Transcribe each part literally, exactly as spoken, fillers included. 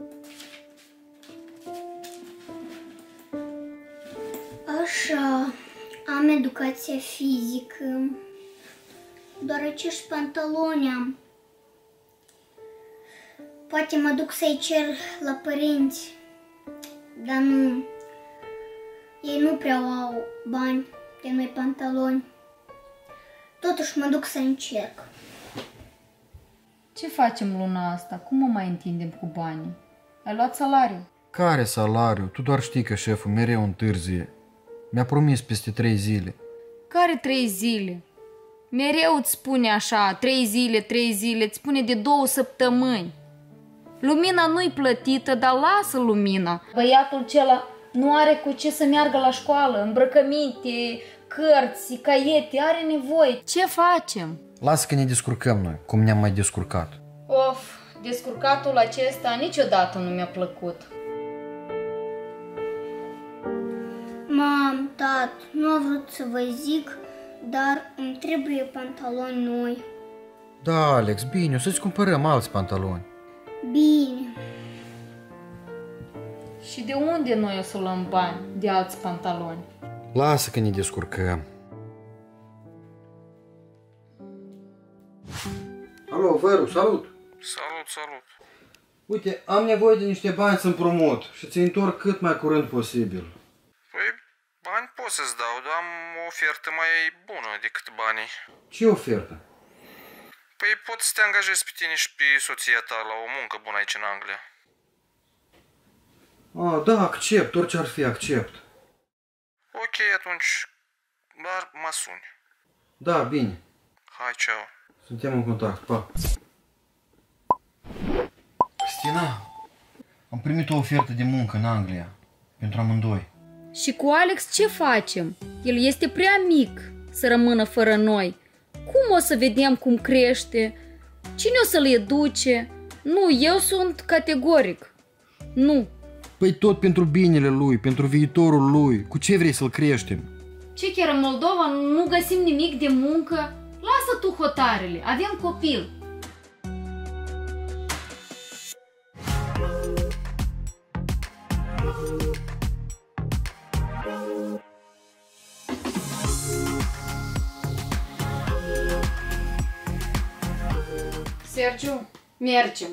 Așa, am educația fizică, doar acești pantaloni am. Poate mă duc să-i cer la părinți, dar nu, ei nu prea au bani de noi pantaloni. Totuși mă duc să încerc. Ce facem luna asta? Cum o mai întindem cu banii? Ai luat salariu? Care salariu? Tu doar știi că șeful mereu întârzie. Mi-a promis peste trei zile. Care trei zile? Mereu îți spune așa, trei zile, trei zile, îți spune de două săptămâni. Lumina nu-i plătită, dar lasă lumina. Băiatul acela nu are cu ce să meargă la școală, îmbrăcăminte, cărți, caiete, are nevoie. Ce facem? Lasă că ne descurcăm noi, cum ne-am mai descurcat. Of, descurcatul acesta niciodată nu mi-a plăcut. Mam, tat, nu am vrut să vă zic, dar îmi trebuie pantaloni noi. Da, Alex, bine, o să-ți cumpărăm alți pantaloni. Bine. Și de unde noi o să luăm bani de alți pantaloni? Lasă că ne descurcăm. Alo, Veru, salut! Salut, salut! Uite, am nevoie de niște bani să împrumut și ți-i întorc cât mai curând posibil. Păi, bani pot să-ți dau, dar am o ofertă mai bună decât banii. Ce ofertă? Păi pot să te angajezi pe tine și pe soția ta la o muncă bună aici în Anglia. Ah, da, accept, orice ar fi, accept. Ok, atunci, dar mă suni. Da, bine. Hai, ceau. Suntem în contact, pa. Cristina, am primit o ofertă de muncă în Anglia, pentru amândoi. Și cu Alex ce facem? El este prea mic să rămână fără noi. Cum o să vedem cum crește? Cine o să-l educe? Nu, eu sunt categoric. Nu. Păi tot pentru binele lui, pentru viitorul lui. Cu ce vrei să-l creștem? Ce chiar în Moldova nu găsim nimic de muncă? Lasă tu hotarele, avem copil. Sergiu, mergem.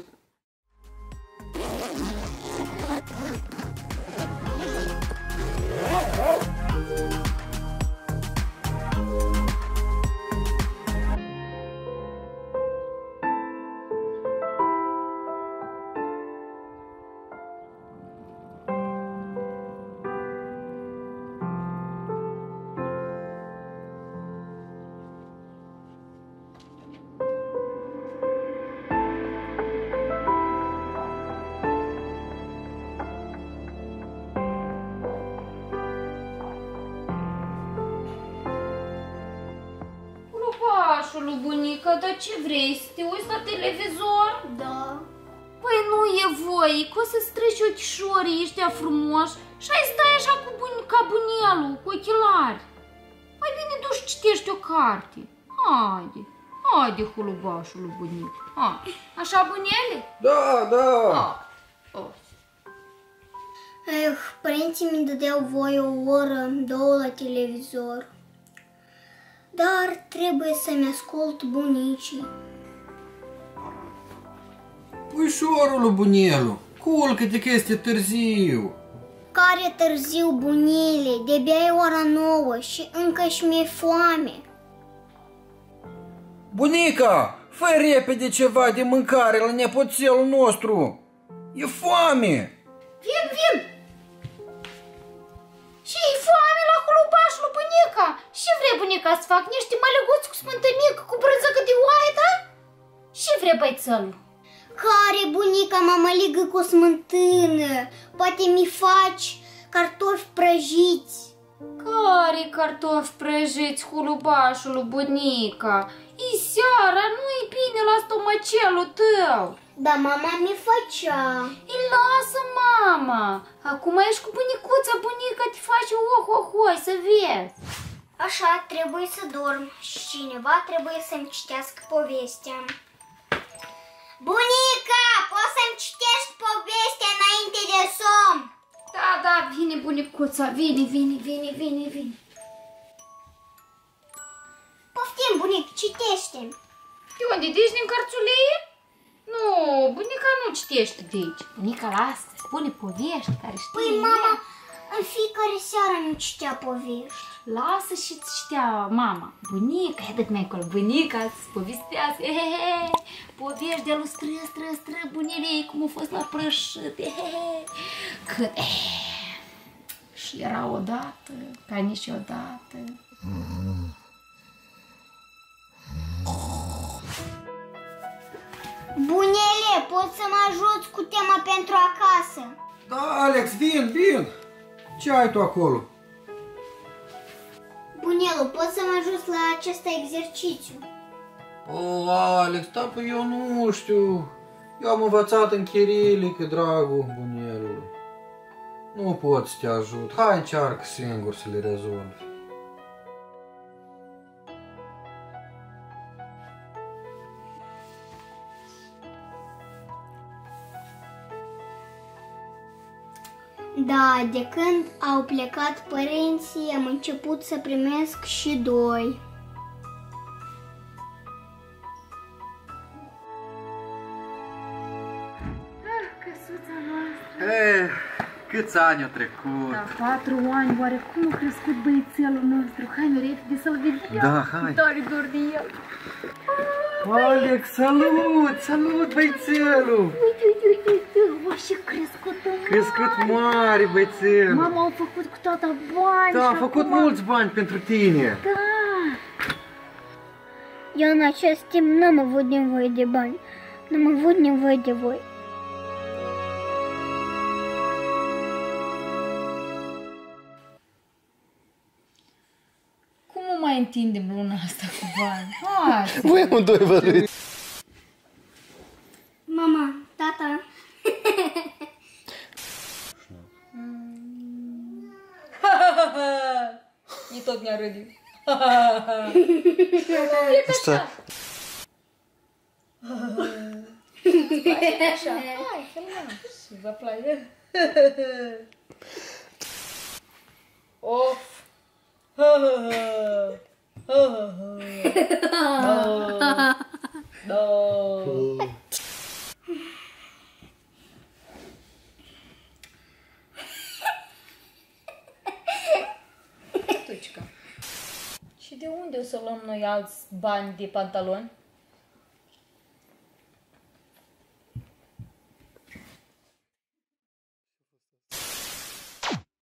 Lui bunica, dar ce vrei? Să te uiți la televizor? Da. Păi nu e voie, că o să-ți treci ochișorii ăștia frumoși și ai stai așa cu bun ca bunelul, cu ochelari. Mai bine duci citești o carte. Haide, haide, hulubașul lui bunică. Ha. Așa, bunele? Da, da. Ha. Oh. Eh, părinții mi dădeau voie o oră, două la televizor. Dar trebuie să-mi ascult bunicii. Puișorul bunelu, culcă-te că este târziu. Care târziu, bunile, de-abia e ora nouă și încă-și mi-e foame. Bunica, fă repede ceva de mâncare la nepoțelul nostru. E foame. Vin, vin! Și-i foame la hulubașul bunica? Ce vrei, bunica, să fac niște mălăguți cu smântânică, cu brânzăcă de oaie, da? Ce vrei, băițălul? Care, bunica, mămăligă cu smântână? Poate mi faci cartofi prăjiți. Care cartofi prăjiți, hulubașul bunica? E seara, nu-i bine la stomacelul tău. Da, mama mi făcea. Îi lasă, mama. Acum ești cu bunicuța, bunica te face oh-oh-hoi, să vezi. Așa, trebuie să dorm și cineva trebuie să-mi citească povestea. Bunica, poți să-mi citești povestea Vine, bunicuța, vine, vine, vine, vine, vine. Poftim, bunic, citește. De unde? De aici din cărțulie? Nu, bunica nu citește de aici. Bunica, lasă, spune povești care știe. Păi, mama, în fiecare seară nu citea povești. Lasă și-ți citea mama. Bunica, ia dă-te mai acolo, bunica să-ți povestească, he, he, he, povești de-a lui stră, stră, stră, bunelei, cum a fost la prășit, he, he, he, cât, he, și era odată, ca niciodată. Bunele, poți să mă ajuți cu tema pentru acasă? Da, Alex, vin, vin. Ce ai tu acolo? Bunelu, poți să mă ajuți la acest exercițiu? O, Alex, da, păi eu nu știu. Eu am învățat în chirilică, dragul bunelului. Nu pot să te ajut. Hai, încearcă singur să le rezolvi. Da, de când au plecat părinții, am început să primesc și doi. Căsuța noastră. Eh, câți ani au trecut? Da, patru ani, oare cum a crescut băiețelul nostru? Hai, nu repede să-l vedem. Da, hai. Tare dor de el. Alex, salut, salut băiețelul! Uite, uite, uite, uite, o, și crescut mare. Crescut mare băiețel! Mama a făcut cu tata bani. Da, și a făcut acum... mulți bani pentru tine! Da. Eu în acest timp n-am avut nevoie de bani, n-am avut nevoie de voi. Cum o mai întindem luna asta cu bani? Hai! Voi amândoi vă râți! Mama, tata. E tot ne-a râdit. Asta... Așa, hai, filmăm. Și vă place. Of! Tucica. Și de unde o să luăm noi alți bani de pantaloni?